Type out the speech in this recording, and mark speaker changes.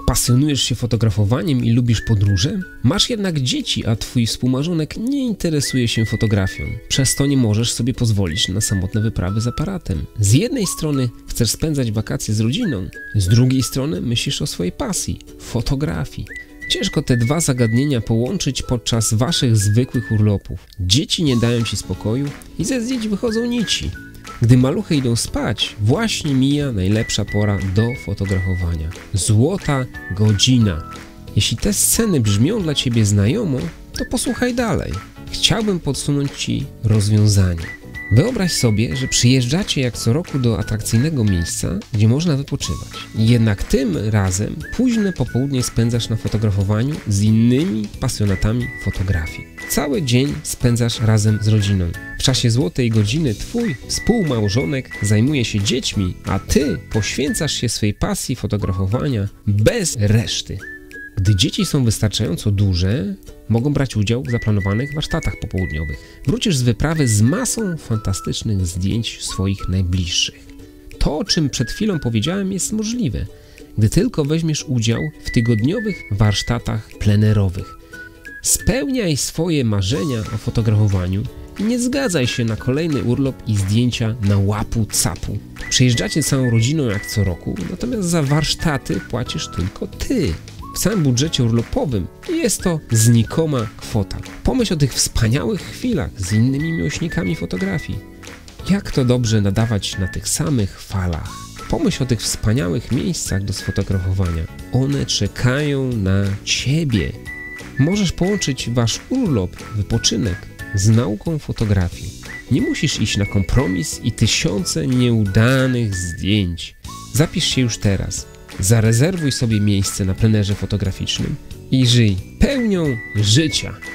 Speaker 1: Pasjonujesz się fotografowaniem i lubisz podróże? Masz jednak dzieci, a twój współmarzonek nie interesuje się fotografią. Przez to nie możesz sobie pozwolić na samotne wyprawy z aparatem. Z jednej strony chcesz spędzać wakacje z rodziną, z drugiej strony myślisz o swojej pasji – fotografii. Ciężko te dwa zagadnienia połączyć podczas waszych zwykłych urlopów. Dzieci nie dają ci spokoju i ze zdjęć wychodzą nici. Gdy maluchy idą spać, właśnie mija najlepsza pora do fotografowania. Złota godzina. Jeśli te sceny brzmią dla ciebie znajomo, to posłuchaj dalej. Chciałbym podsunąć ci rozwiązanie. Wyobraź sobie, że przyjeżdżacie jak co roku do atrakcyjnego miejsca, gdzie można wypoczywać. Jednak tym razem późne popołudnie spędzasz na fotografowaniu z innymi pasjonatami fotografii. Cały dzień spędzasz razem z rodziną. W czasie złotej godziny twój współmałżonek zajmuje się dziećmi, a ty poświęcasz się swej pasji fotografowania bez reszty. Gdy dzieci są wystarczająco duże, mogą brać udział w zaplanowanych warsztatach popołudniowych. Wrócisz z wyprawy z masą fantastycznych zdjęć swoich najbliższych. To, o czym przed chwilą powiedziałem, jest możliwe, gdy tylko weźmiesz udział w tygodniowych warsztatach plenerowych. Spełniaj swoje marzenia o fotografowaniu i nie zgadzaj się na kolejny urlop i zdjęcia na łapu-capu. Przyjeżdżacie całą rodziną jak co roku, natomiast za warsztaty płacisz tylko ty. W całym budżecie urlopowym jest to znikoma kwota. Pomyśl o tych wspaniałych chwilach z innymi miłośnikami fotografii. Jak to dobrze nadawać na tych samych falach. Pomyśl o tych wspaniałych miejscach do sfotografowania. One czekają na ciebie. Możesz połączyć wasz urlop, wypoczynek z nauką fotografii. Nie musisz iść na kompromis i tysiące nieudanych zdjęć. Zapisz się już teraz. Zarezerwuj sobie miejsce na plenerze fotograficznym i żyj pełnią życia.